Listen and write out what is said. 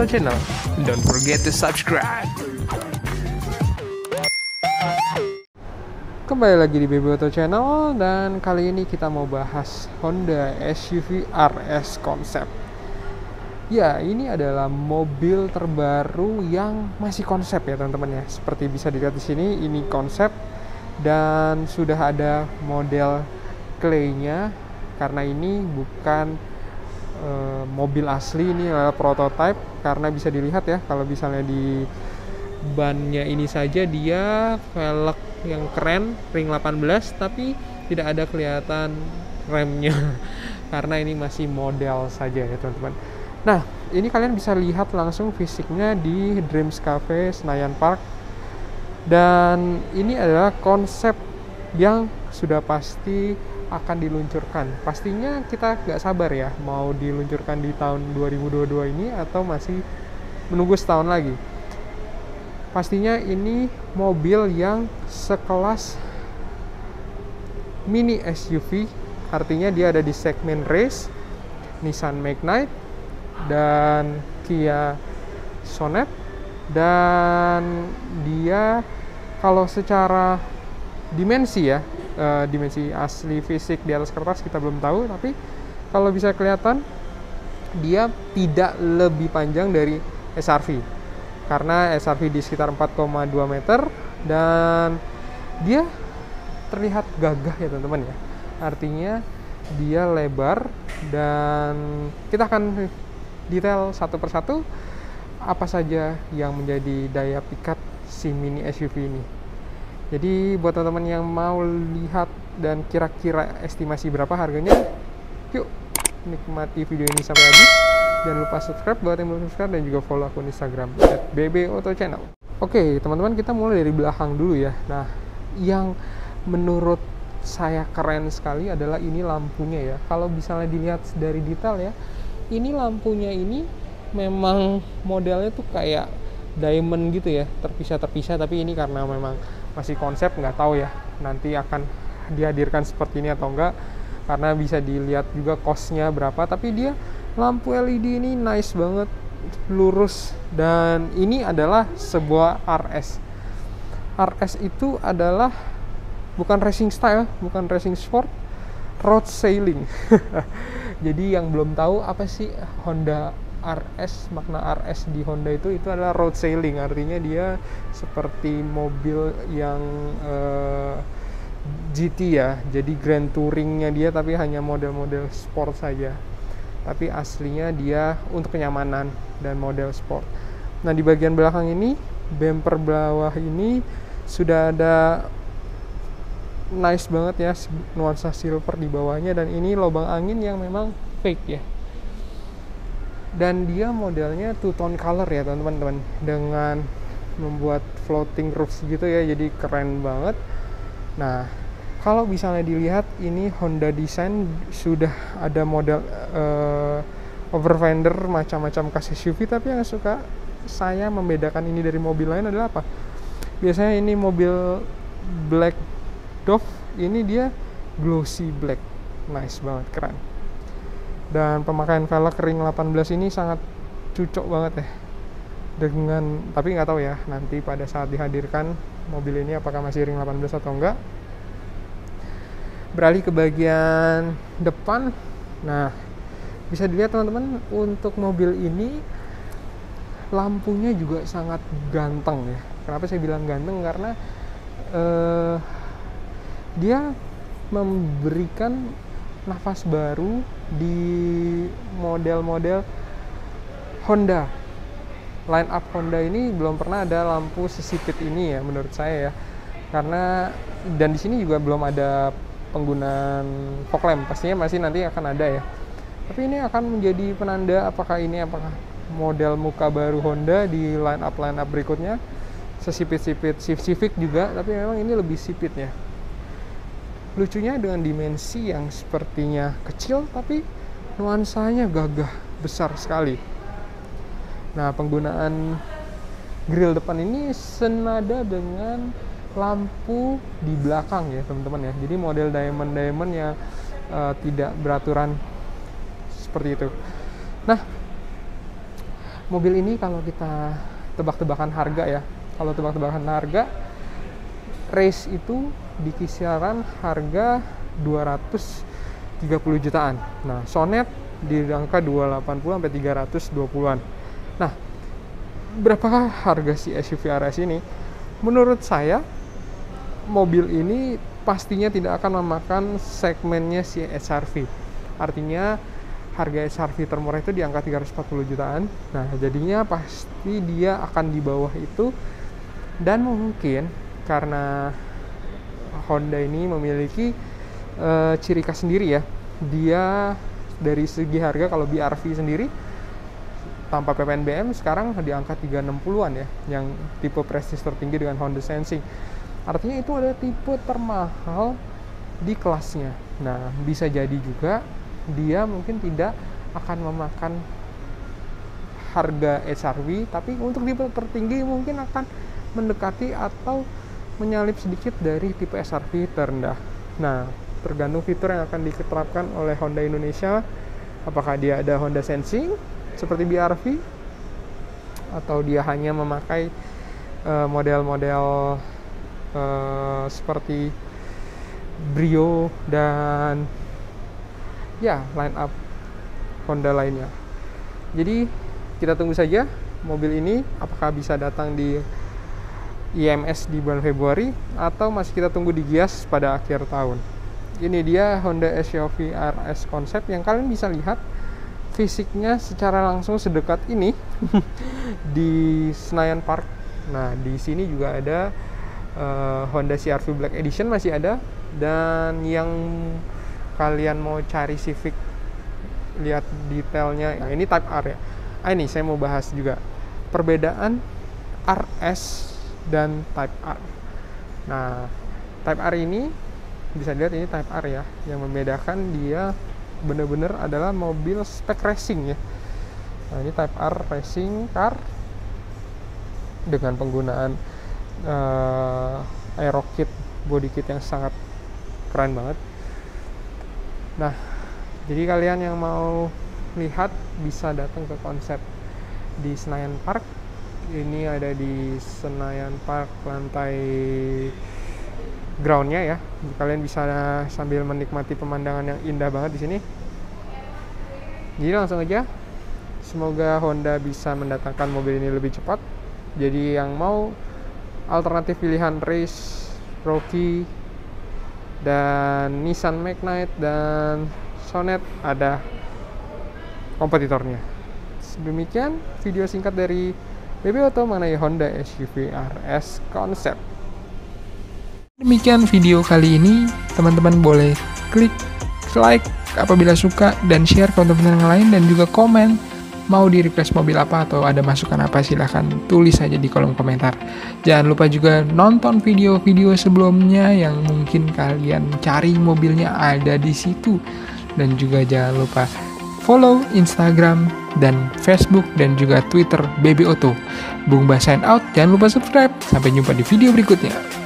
Auto Channel. Don't forget to subscribe. Kembali lagi di BB Auto Channel, dan kali ini kita mau bahas Honda SUV RS Concept. Ya, ini adalah mobil terbaru yang masih konsep ya teman-teman ya. Seperti bisa dilihat di sini, ini konsep dan sudah ada model clay-nya, karena ini bukan mobil asli, ini adalah prototype. Karena bisa dilihat ya, kalau misalnya di bannya ini saja dia velg yang keren, ring 18, tapi tidak ada kelihatan remnya karena ini masih model saja ya teman-teman. Nah, ini kalian bisa lihat langsung fisiknya di Dreams Cafe Senayan Park, dan ini adalah konsep yang sudah pasti akan diluncurkan. Pastinya kita nggak sabar ya mau diluncurkan di tahun 2022 ini atau masih menunggu setahun lagi. Pastinya ini mobil yang sekelas mini SUV, artinya dia ada di segmen race, Nissan Magnite dan Kia Sonet. Dan dia kalau secara dimensi ya, dimensi asli fisik di atas kertas kita belum tahu, tapi kalau bisa kelihatan dia tidak lebih panjang dari SR-V, karena SR-V di sekitar 4,2 meter dan dia terlihat gagah ya teman-teman ya. Artinya dia lebar, dan kita akan detail satu persatu apa saja yang menjadi daya pikat si mini SUV ini. Jadi buat teman-teman yang mau lihat dan kira-kira estimasi berapa harganya, yuk nikmati video ini sampai habis. Jangan lupa subscribe buat yang belum subscribe, dan juga follow akun Instagram @bbautochannel. Oke teman-teman, kita mulai dari belakang dulu ya. Nah, yang menurut saya keren sekali adalah ini lampunya ya. Kalau misalnya dilihat dari detail ya, ini lampunya ini memang modelnya tuh kayak diamond gitu ya, terpisah-terpisah. Tapi ini karena memang masih konsep, nggak tahu ya nanti akan dihadirkan seperti ini atau enggak, karena bisa dilihat juga cost-nya berapa. Tapi dia lampu LED ini nice banget, lurus, dan ini adalah sebuah RS. RS itu adalah bukan racing style, bukan racing sport, road sailing. Jadi yang belum tahu apa sih Honda RS, makna RS di Honda itu adalah road sailing. Artinya dia seperti mobil yang GT ya, jadi grand touringnya dia, tapi hanya model-model sport saja. Tapi aslinya dia untuk kenyamanan dan model sport. Nah, di bagian belakang ini, bumper bawah ini sudah ada nice banget ya, nuansa silver di bawahnya, dan ini lubang angin yang memang fake ya. Dan dia modelnya two tone color ya teman-teman, dengan membuat floating roofs gitu ya, jadi keren banget. Nah, kalau misalnya dilihat ini Honda Design sudah ada model overfender macam-macam khas SUV, tapi yang suka saya membedakan ini dari mobil lain adalah apa? Biasanya ini mobil black Dove, ini dia glossy black, nice banget, keren. Dan pemakaian velg ring 18 ini sangat cocok banget ya dengan, tapi nggak tahu ya nanti pada saat dihadirkan mobil ini apakah masih ring 18 atau enggak. Beralih ke bagian depan. Nah, bisa dilihat teman-teman, untuk mobil ini lampunya juga sangat ganteng ya. Kenapa saya bilang ganteng? Karena dia memberikan nafas baru di model-model Honda. Line up Honda ini belum pernah ada lampu sesipit ini ya menurut saya ya. Karena dan di sini juga belum ada penggunaan fog lamp, pastinya masih nanti akan ada ya. Tapi ini akan menjadi penanda apakah model muka baru Honda di line up berikutnya. Sesipit-sipit Civic juga, tapi memang ini lebih sipit ya. Lucunya dengan dimensi yang sepertinya kecil, tapi nuansanya gagah, besar sekali. Nah, penggunaan grill depan ini senada dengan lampu di belakang ya teman-teman ya. Jadi model diamond yang tidak beraturan seperti itu. Nah, mobil ini kalau kita tebak-tebakan harga ya, kalau tebak-tebakan harga race itu di kisaran harga 230 jutaan. Nah, Sonet di angka 280 sampai 320-an. Nah, berapakah harga si SUV RS ini? Menurut saya mobil ini pastinya tidak akan memakan segmennya si HR-V. Artinya harga HR-V termurah itu di angka 340 jutaan. Nah, jadinya pasti dia akan di bawah itu. Dan mungkin karena Honda ini memiliki ciri khas sendiri ya. Dia dari segi harga, kalau BR-V sendiri tanpa PPNBM sekarang di angka 360-an ya, yang tipe prestis tertinggi dengan Honda Sensing. Artinya itu adalah tipe termahal di kelasnya. Nah, bisa jadi juga dia mungkin tidak akan memakan harga HR-V, tapi untuk tipe tertinggi mungkin akan mendekati atau menyalip sedikit dari tipe HR-V terendah. Nah, tergantung fitur yang akan diterapkan oleh Honda Indonesia. Apakah dia ada Honda Sensing seperti BR-V, atau dia hanya memakai model-model seperti Brio dan ya line up Honda lainnya. Jadi kita tunggu saja mobil ini apakah bisa datang di IMS di bulan Februari atau masih kita tunggu di Gias pada akhir tahun. Ini dia Honda SUV RS Concept yang kalian bisa lihat fisiknya secara langsung sedekat ini di Senayan Park. Nah, di sini juga ada Honda CR-V Black Edition masih ada, dan yang kalian mau cari Civic lihat detailnya, nah ini Type R ya. Ini saya mau bahas juga perbedaan RS dan Type R. Nah, Type R ini bisa dilihat, ini Type R ya, yang membedakan dia benar-benar adalah mobil spek racing ya. Nah, ini Type R racing car dengan penggunaan aero kit, body kit yang sangat keren banget. Nah, jadi kalian yang mau lihat bisa datang ke konsep di Senayan Park. Ini ada di Senayan Park lantai groundnya ya. Kalian bisa sambil menikmati pemandangan yang indah banget di sini. Jadi langsung aja, semoga Honda bisa mendatangkan mobil ini lebih cepat. Jadi yang mau alternatif pilihan race, Rocky, dan Nissan Magnite dan Sonet ada kompetitornya. Demikian video singkat dari BB Auto mengenai Honda SUV RS Concept. Demikian video kali ini, teman-teman boleh klik like apabila suka dan share ke teman-teman yang lain, dan juga komen mau di request mobil apa atau ada masukan apa, silahkan tulis saja di kolom komentar. Jangan lupa juga nonton video-video sebelumnya yang mungkin kalian cari mobilnya ada di situ, dan juga jangan lupa follow Instagram dan Facebook dan juga Twitter BB Auto. Bung Ba sign out, jangan lupa subscribe. Sampai jumpa di video berikutnya.